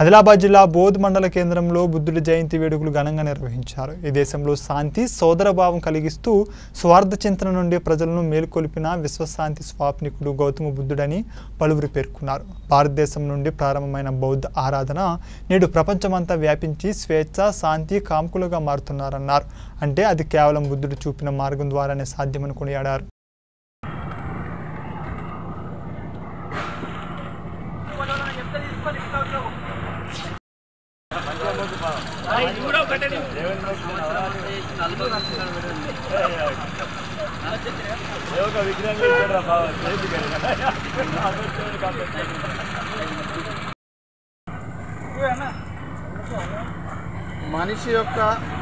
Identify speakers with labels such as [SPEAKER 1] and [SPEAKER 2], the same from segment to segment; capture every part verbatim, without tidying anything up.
[SPEAKER 1] ఆదిలాబాద్ జిల్లా బోధ్ మండల కేంద్రంలో బుద్ధుడి జయంతి వేడుకలు ఘనంగా నిర్వహించారు. ఈ దేశంలో శాంతి సోదరభావం కలిగిస్తూ స్వార్థ చింతన నుండి ప్రజలను మేల్కొల్పిన విశ్వశాంతి స్వాప్నికుడు గౌతమ బుద్ధుడని పలువురు పేర్కొన్నారు. భారతదేశం నుండి ప్రారంభమైన బౌద్ధ ఆరాధన నేడు ప్రపంచమంతా వ్యాపించి స్వేచ్ఛ శాంతి కాముకులుగా మారుతున్నారన్నారు. అంటే అది కేవలం బుద్ధుడు చూపిన మార్గం ద్వారానే సాధ్యమని కొనియాడారు.
[SPEAKER 2] మనిషి యొక్క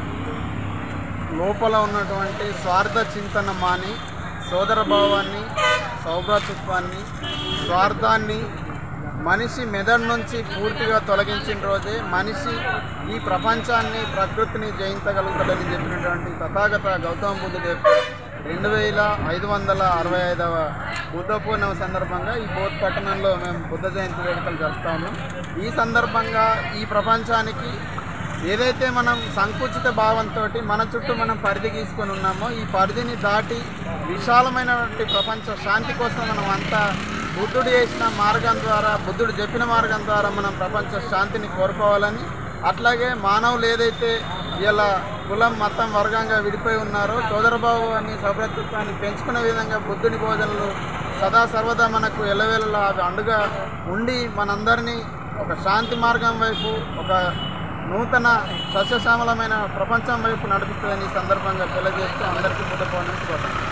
[SPEAKER 2] లోపల ఉన్నటువంటి స్వార్థ చింతన మాని సోదరభావాన్ని, సౌభ్రాతృత్వాన్ని, స్వార్థాన్ని మనిషి మెదడు నుంచి పూర్తిగా తొలగించిన రోజే మనిషి ఈ ప్రపంచాన్ని ప్రకృతిని జయించగలుగుతాడని చెప్పినటువంటి తథాగత గౌతమ బుద్ధుడు యొక్క రెండు వేల ఐదు వందల అరవై ఐదవ బుద్ధ పూర్ణిమ సందర్భంగా ఈ బోధ్ పట్టణంలో మేము బుద్ధ జయంతి వేడుకలు జరుపుతా ఉన్నాం. ఈ సందర్భంగా ఈ ప్రపంచానికి ఏదైతే మనం సంకుచిత భావంతో మన చుట్టూ మనం పరిధి గీసుకొని ఉన్నామో ఈ పరిధిని దాటి విశాలమైనటువంటి ప్రపంచ శాంతి కోసం మనం అంతా బుద్ధుడు చేసిన మార్గం ద్వారా, బుద్ధుడు చెప్పిన మార్గం ద్వారా మనం ప్రపంచ శాంతిని కోరుకోవాలని, అట్లాగే మానవులు ఏదైతే ఇలా కులం మతం వర్గంగా విడిపోయి ఉన్నారో సోదరభావాన్ని సౌభ్రాతృత్వాన్ని పెంచుకునే విధంగా బుద్ధుని బోధనలు సదా సర్వదా మనకు ఎల్లవేళలా అవి అండుగా ఉండి మనందరినీ ఒక శాంతి మార్గం వైపు, ఒక నూతన సస్యశ్యామలమైన ప్రపంచం వైపు నడుపుతుందని ఈ సందర్భంగా తెలియజేస్తూ అందరికీ బుద్ధ పౌర్ణమి శుభాకాంక్షలు.